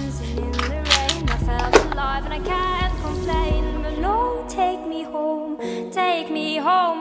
dancing in the rain. I felt alive and I can't complain. But no, take me home, take me home.